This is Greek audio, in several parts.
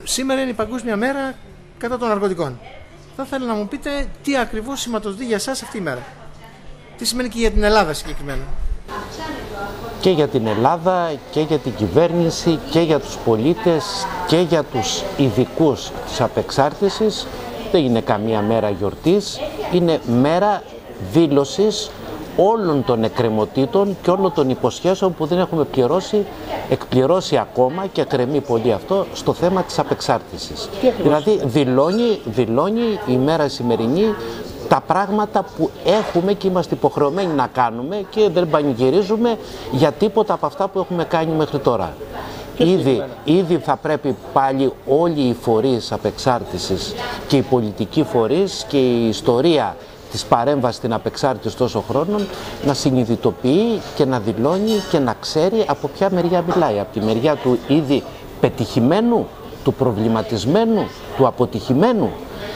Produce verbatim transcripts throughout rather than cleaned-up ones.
σήμερα είναι η Παγκόσμια Μέρα κατά των ναρκωτικών. Θα ήθελα να μου πείτε τι ακριβώς σηματοδοτεί για εσάς αυτή η μέρα. Τι σημαίνει και για την Ελλάδα συγκεκριμένα. Και για την Ελλάδα και για την κυβέρνηση και για τους πολίτες και για τους ειδικούς της απεξάρτησης δεν είναι καμία μέρα γιορτής, είναι μέρα δήλωσης όλων των εκκρεμωτήτων και όλων των υποσχέσεων που δεν έχουμε πληρώσει, εκπληρώσει ακόμα και εκκρεμεί πολύ αυτό στο θέμα της απεξάρτησης. Δηλαδή δηλώνει, δηλώνει η μέρα σημερινή τα πράγματα που έχουμε και είμαστε υποχρεωμένοι να κάνουμε και δεν πανηγυρίζουμε για τίποτα από αυτά που έχουμε κάνει μέχρι τώρα. Ήδη, ήδη θα πρέπει πάλι όλοι οι φορείς απεξάρτησης και οι πολιτικοί φορείς και η ιστορία της παρέμβασης στην απεξάρτηση τόσων χρόνων να συνειδητοποιεί και να δηλώνει και να ξέρει από ποια μεριά μιλάει. Από τη μεριά του ήδη πετυχημένου, του προβληματισμένου, του αποτυχημένου.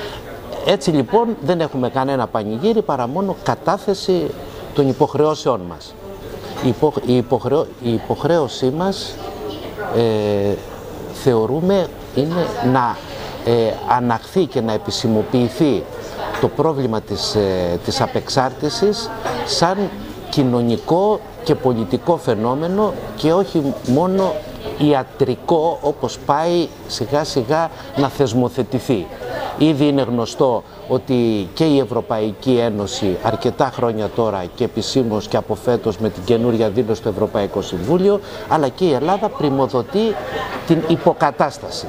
Έτσι λοιπόν δεν έχουμε κανένα πανηγύρι παρά μόνο κατάθεση των υποχρεώσεών μας. Η, υπο, η, υποχρεώ, η υποχρέωσή μας ε, θεωρούμε είναι να ε, αναχθεί και να επισημοποιηθεί το πρόβλημα της, ε, της απεξάρτησης σαν κοινωνικό και πολιτικό φαινόμενο και όχι μόνο ιατρικό όπως πάει σιγά σιγά να θεσμοθετηθεί. Ήδη είναι γνωστό ότι και η Ευρωπαϊκή Ένωση αρκετά χρόνια τώρα και επισήμως και από φέτος με την καινούρια δήλωση του Ευρωπαϊκό Συμβούλιο, αλλά και η Ελλάδα πριμοδοτεί την υποκατάσταση.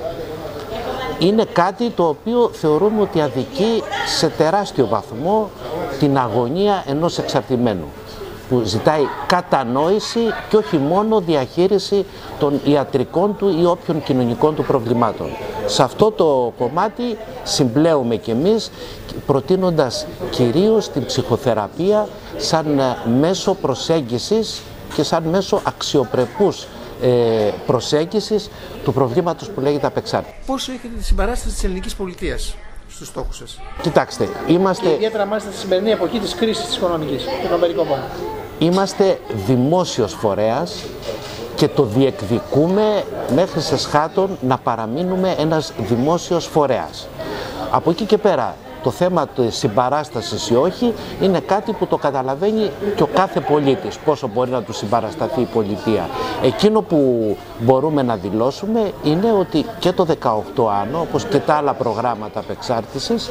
Είναι κάτι το οποίο θεωρούμε ότι αδικεί σε τεράστιο βαθμό την αγωνία ενός εξαρτημένου, που ζητάει κατανόηση και όχι μόνο διαχείριση των ιατρικών του ή όποιων κοινωνικών του προβλημάτων. Σε αυτό το κομμάτι συμπλέουμε κι εμείς, προτείνοντας κυρίως την ψυχοθεραπεία σαν μέσο προσέγγισης και σαν μέσο αξιοπρεπούς προσέγγισης του προβλήματος που λέγεται απεξάρτηση. Πώς έχετε τη συμπαράσταση της ελληνικής πολιτείας στους στόχους σας? Κοιτάξτε, είμαστε... Και ιδιαίτερα μάλιστα στη σημερινή εποχή της κρίσης της οικονομικής, τον Αμερικό Πόνο. Είμαστε δημόσιος φορέας και το διεκδικούμε μέχρι σε σχάτων να παραμείνουμε ένας δημόσιος φορέας. Από εκεί και πέρα, το θέμα της συμπαράστασης ή όχι είναι κάτι που το καταλαβαίνει και ο κάθε πολίτης, πόσο μπορεί να του συμπαρασταθεί η πολιτεία. Εκείνο που μπορούμε να δηλώσουμε είναι ότι και το δεκαοκτώ άνω, όπως και τα άλλα προγράμματα απεξάρτησης,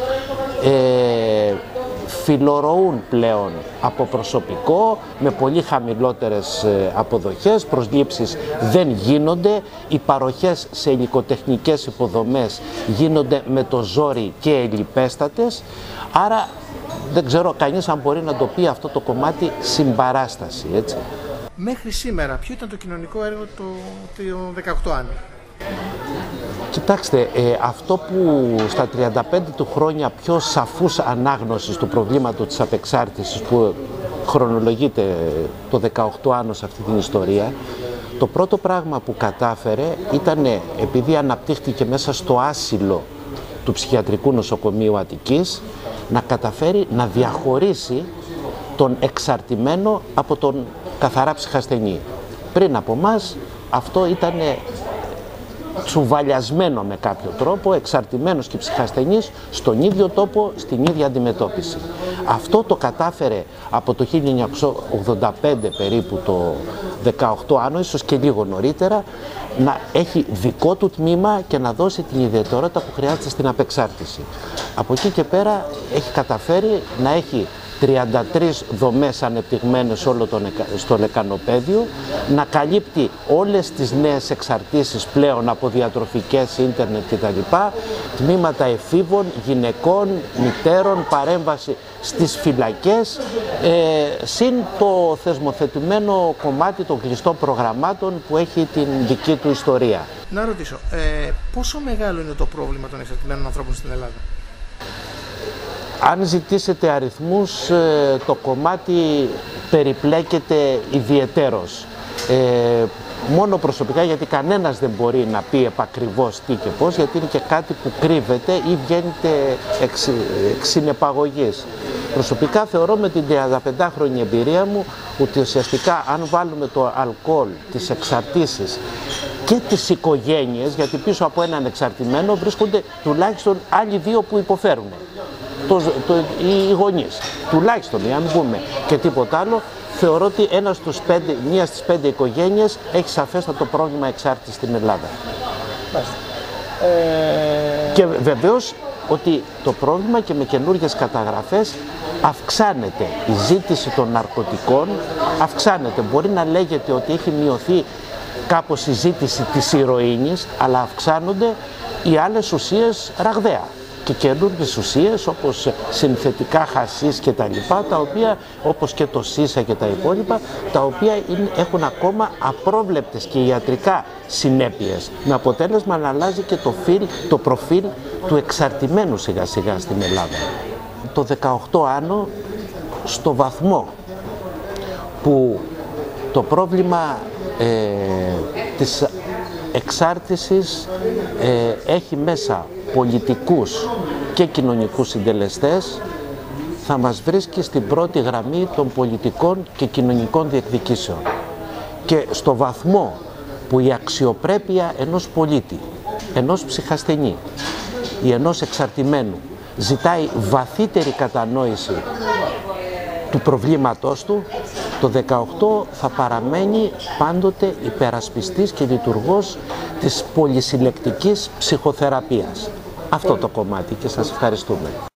ε, φιλορροούν πλέον από προσωπικό με πολύ χαμηλότερες αποδοχές, προσλήψεις δεν γίνονται, οι παροχές σε υλικοτεχνικές υποδομές γίνονται με το ζόρι και ελλιπέστατες, άρα δεν ξέρω κανείς αν μπορεί να το πει αυτό το κομμάτι συμπαράσταση, έτσι. Μέχρι σήμερα ποιο ήταν το κοινωνικό έργο το, το δεκαοκτώ άνω? Κοιτάξτε, ε, αυτό που στα τριάντα πέντε του χρόνια πιο σαφούς ανάγνωσης του προβλήματος της απεξάρτησης που χρονολογείται το δεκαοκτώ άνω σε αυτή την ιστορία, το πρώτο πράγμα που κατάφερε ήταν, επειδή αναπτύχθηκε μέσα στο άσυλο του Ψυχιατρικού Νοσοκομείου Αττικής, να καταφέρει να διαχωρίσει τον εξαρτημένο από τον καθαρά ψυχασθενή. Πριν από μας αυτό ήταν τσουβαλιασμένο με κάποιο τρόπο, εξαρτημένος και ψυχασθενής στον ίδιο τόπο, στην ίδια αντιμετώπιση. Αυτό το κατάφερε από το χίλια εννιακόσια ογδόντα πέντε περίπου, το δεκαοκτώ άνω, ίσως και λίγο νωρίτερα, να έχει δικό του τμήμα και να δώσει την ιδιαιτερότητα που χρειάζεται στην απεξάρτηση. Από εκεί και πέρα έχει καταφέρει να έχει τριάντα τρεις δομές ανεπτυγμένες όλο το, στο λεκανοπέδιο, να καλύπτει όλες τις νέες εξαρτήσεις πλέον από διατροφικές, ίντερνετ κτλ, τμήματα εφήβων, γυναικών, μητέρων, παρέμβαση στις φυλακές, ε, συν το θεσμοθετημένο κομμάτι των κλειστών προγραμμάτων που έχει την δική του ιστορία. Να ρωτήσω, ε, πόσο μεγάλο είναι το πρόβλημα των εξαρτημένων ανθρώπων στην Ελλάδα? Αν ζητήσετε αριθμούς, το κομμάτι περιπλέκεται ιδιαιτέρως. Ε, μόνο προσωπικά, γιατί κανένας δεν μπορεί να πει επακριβώς τι και πώς, γιατί είναι και κάτι που κρύβεται ή βγαίνεται εξ, εξ συνεπαγωγής. Προσωπικά θεωρώ με την τριανταπεντάχρονη εμπειρία μου ότι ουσιαστικά αν βάλουμε το αλκοόλ, τις εξαρτήσεις και τις οικογένειες, γιατί πίσω από έναν εξαρτημένο βρίσκονται τουλάχιστον άλλοι δύο που υποφέρουν. Το, το, οι γονείς, τουλάχιστον, αν πούμε και τίποτα άλλο, θεωρώ ότι ένας στους πέντε, μία στις πέντε οικογένειες έχει σαφέστατο πρόβλημα εξάρτησης στην Ελλάδα. Ε... Και βεβαίως ότι το πρόβλημα και με καινούργιες καταγραφές αυξάνεται. Η ζήτηση των ναρκωτικών αυξάνεται. Μπορεί να λέγεται ότι έχει μειωθεί κάπως η ζήτηση της ηρωίνης, αλλά αυξάνονται οι άλλες ουσίες ραγδαία. Και καινούργιες ουσίες όπως συνθετικά χασίς και τα λοιπά, τα οποία, όπως και το σίσα και τα υπόλοιπα, τα οποία είναι, έχουν ακόμα απρόβλεπτες και ιατρικά συνέπειες, με αποτέλεσμα να αλλάζει και το, φύλ, το προφίλ του εξαρτημένου σιγά σιγά στην Ελλάδα. Το δεκαοκτώ άνω, στο βαθμό που το πρόβλημα ε, της εξάρτησης ε, έχει μέσα πολιτικούς και κοινωνικούς συντελεστές, θα μας βρίσκει στην πρώτη γραμμή των πολιτικών και κοινωνικών διεκδικήσεων. Και στο βαθμό που η αξιοπρέπεια ενός πολίτη, ενός ψυχασθενή ή ενός εξαρτημένου ζητάει βαθύτερη κατανόηση του προβλήματός του, το δεκαοκτώ θα παραμένει πάντοτε υπερασπιστής και λειτουργός της πολυσυλλεκτικής ψυχοθεραπείας. Αυτό το κομμάτι, και σας ευχαριστούμε.